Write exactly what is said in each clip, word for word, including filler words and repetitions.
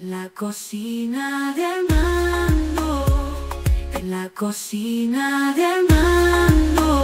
La cocina de Armando, en la cocina de Armando.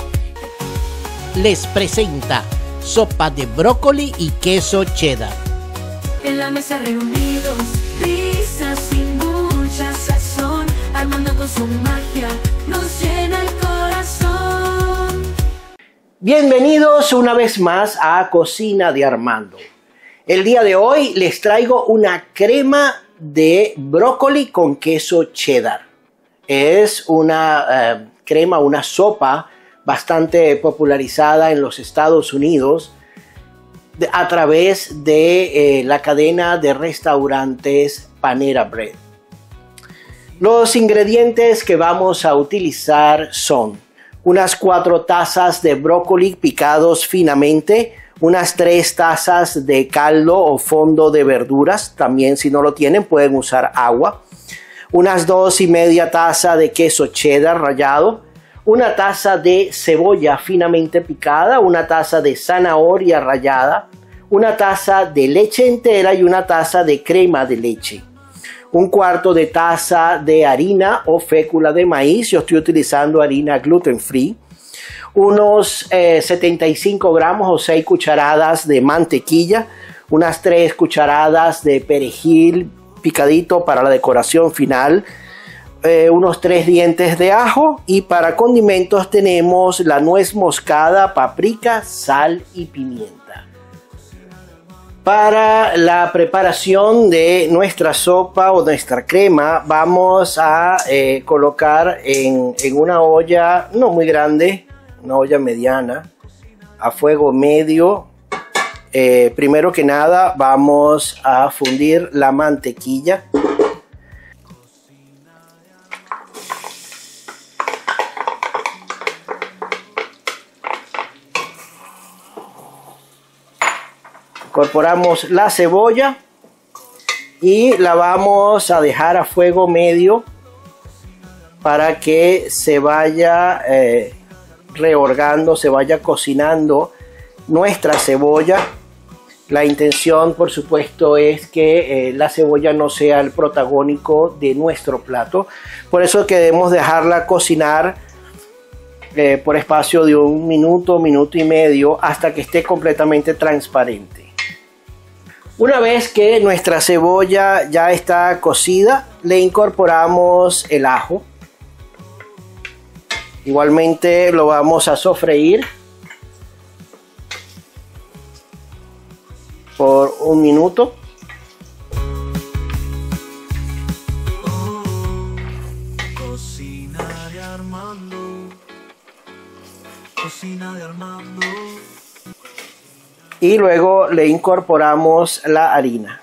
Les presenta sopa de brócoli y queso cheddar. En la mesa reunidos, risas y mucha sazón. Armando con su magia nos llena el corazón. Bienvenidos una vez más a Cocina de Armando. El día de hoy les traigo una crema de brócoli con queso cheddar. Es una eh, crema, una sopa bastante popularizada en los Estados Unidos de, a través de eh, la cadena de restaurantes Panera Bread. Los ingredientes que vamos a utilizar son unas cuatro tazas de brócoli picados finamente, unas tres tazas de caldo o fondo de verduras, también si no lo tienen pueden usar agua, unas dos y media taza de queso cheddar rallado, una taza de cebolla finamente picada, una taza de zanahoria rallada, una taza de leche entera y una taza de crema de leche, un cuarto de taza de harina o fécula de maíz, yo estoy utilizando harina gluten free, unos eh, setenta y cinco gramos o seis cucharadas de mantequilla, unas tres cucharadas de perejil picadito para la decoración final, eh, unos tres dientes de ajo y para condimentos tenemos la nuez moscada, paprika, sal y pimienta. Para la preparación de nuestra sopa o nuestra crema vamos a eh, colocar en, en una olla no muy grande, una olla mediana, a fuego medio. Eh, primero que nada vamos a fundir la mantequilla. Incorporamos la cebolla y la vamos a dejar a fuego medio para que se vaya eh, rehogando, se vaya cocinando nuestra cebolla. La intención, por supuesto, es que eh, la cebolla no sea el protagónico de nuestro plato. Por eso que debemos dejarla cocinar eh, por espacio de un minuto, minuto y medio, hasta que esté completamente transparente. Una vez que nuestra cebolla ya está cocida, le incorporamos el ajo. Igualmente lo vamos a sofreír por un minuto. Oh, cocina de Armando, cocina de Armando. Y luego le incorporamos la harina.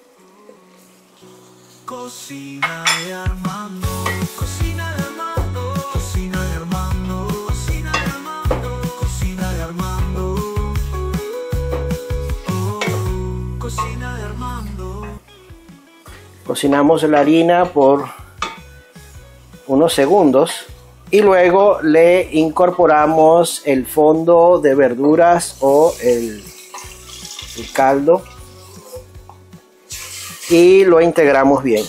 Cocina de Armando, cocina de Armando, cocina de Armando, cocina de Armando, cocina de Armando. Oh, cocina de Armando. Cocinamos la harina por unos segundos y luego le incorporamos el fondo de verduras o el, el caldo y lo integramos bien.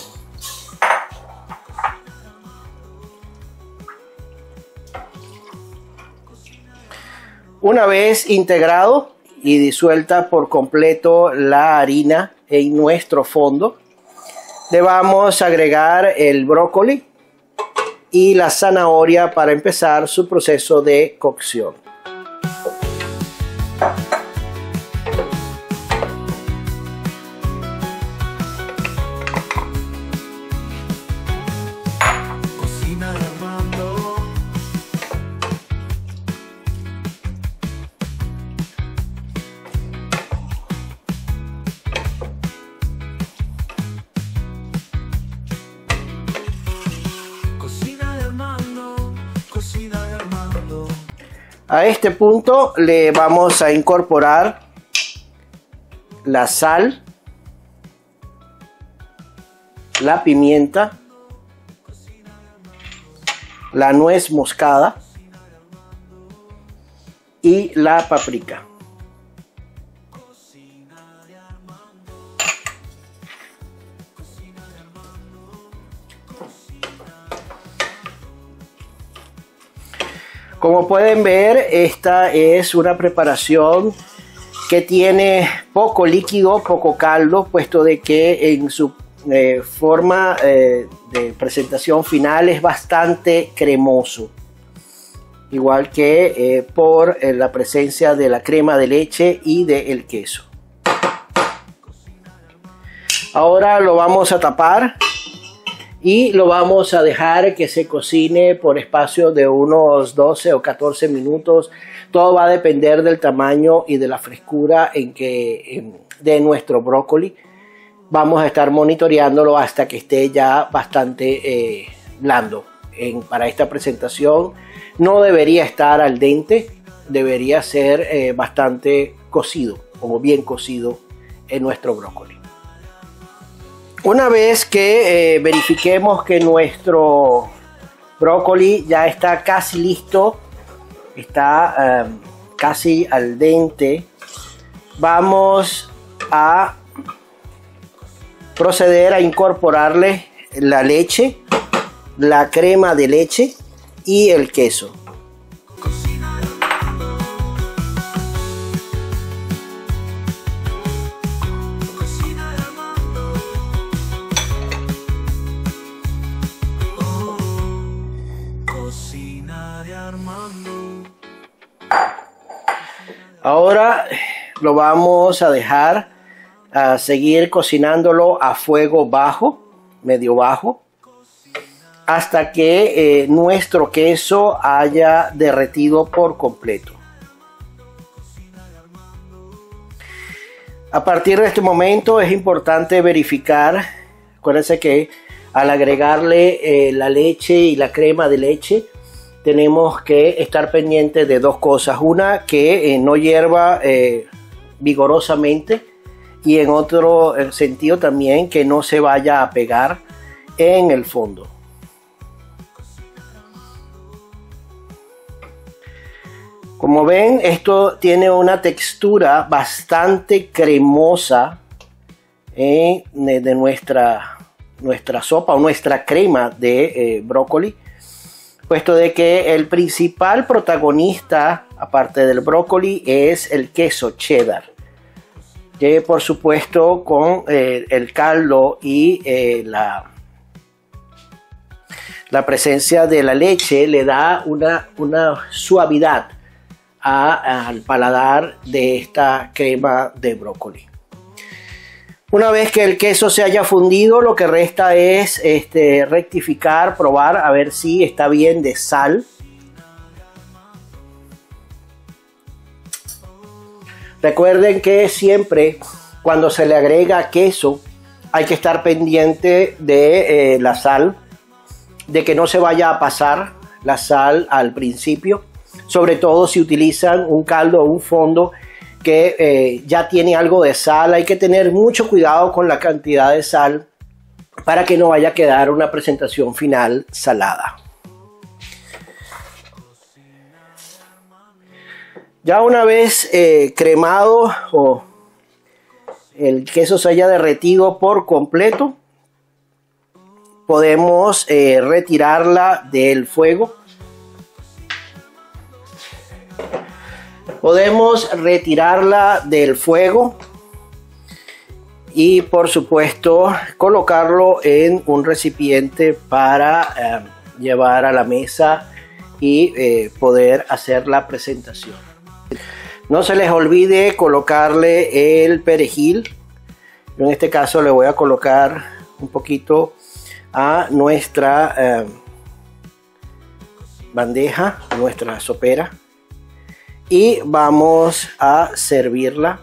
Una vez integrado y disuelta por completo la harina en nuestro fondo, le vamos a agregar el brócoli y la zanahoria para empezar su proceso de cocción. Cocina de Armando. Cocina de Armando, cocina de Armando. A este punto le vamos a incorporar la sal, la pimienta, la nuez moscada y la paprika. Como pueden ver, esta es una preparación que tiene poco líquido, poco caldo, puesto de que en su eh, forma eh, de presentación final es bastante cremoso. Igual que eh, por eh, la presencia de la crema de leche y del queso. Ahora lo vamos a tapar y lo vamos a dejar que se cocine por espacio de unos doce o catorce minutos. Todo va a depender del tamaño y de la frescura en que, en, de nuestro brócoli. Vamos a estar monitoreándolo hasta que esté ya bastante eh, blando. En, para esta presentación no debería estar al dente, debería ser eh, bastante cocido o bien cocido en nuestro brócoli. Una vez que eh, verifiquemos que nuestro brócoli ya está casi listo, está eh, casi al dente, vamos a proceder a incorporarle la leche, la crema de leche y el queso. Ahora lo vamos a dejar a seguir cocinándolo a fuego bajo, medio bajo, hasta que eh, nuestro queso haya derretido por completo. A partir de este momento es importante verificar, acuérdense que al agregarle eh, la leche y la crema de leche, tenemos que estar pendientes de dos cosas. Una, que eh, no hierva eh, vigorosamente, y en otro sentido también que no se vaya a pegar en el fondo. Como ven, esto tiene una textura bastante cremosa eh, de, de nuestra, nuestra sopa o nuestra crema de eh, brócoli, puesto de que el principal protagonista, aparte del brócoli, es el queso cheddar, que por supuesto con eh, el caldo y eh, la, la presencia de la leche le da una, una suavidad A, al paladar de esta crema de brócoli. Una vez que el queso se haya fundido, lo que resta es este, rectificar, probar a ver si está bien de sal. Recuerden que siempre cuando se le agrega queso hay que estar pendiente de eh, la sal, de que no se vaya a pasar la sal al principio. Sobre todo si utilizan un caldo o un fondo que eh, ya tiene algo de sal. Hay que tener mucho cuidado con la cantidad de sal para que no vaya a quedar una presentación final salada. Ya una vez eh, cremado o el queso se haya derretido por completo, podemos eh, retirarla del fuego. Podemos retirarla del fuego y por supuesto colocarlo en un recipiente para eh, llevar a la mesa y eh, poder hacer la presentación. No se les olvide colocarle el perejil. Yo en este caso le voy a colocar un poquito a nuestra eh, bandeja, a nuestra sopera. Y vamos a servirla.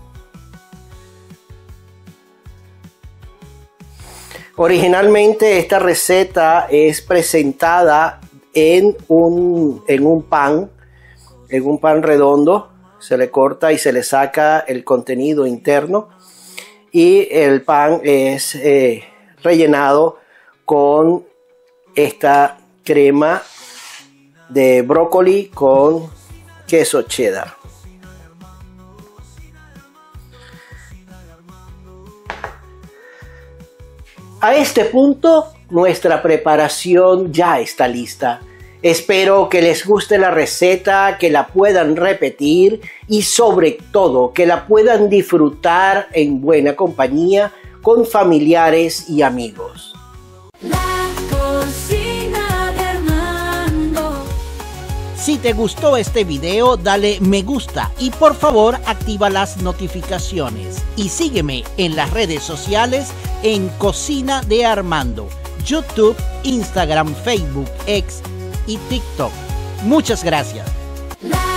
Originalmente esta receta es presentada en un, en un pan, en un pan redondo. Se le corta y se le saca el contenido interno. Y el pan es eh, rellenado con esta crema de brócoli con queso cheddar. A este punto nuestra preparación ya está lista Espero que les guste la receta, que la puedan repetir y sobre todo que la puedan disfrutar en buena compañía con familiares y amigos. La cocina de Armando. Si te gustó este video, dale me gusta y por favor activa las notificaciones. Y sígueme en las redes sociales en Cocina de Armando, YouTube, Instagram, Facebook, X y TikTok. Muchas gracias. La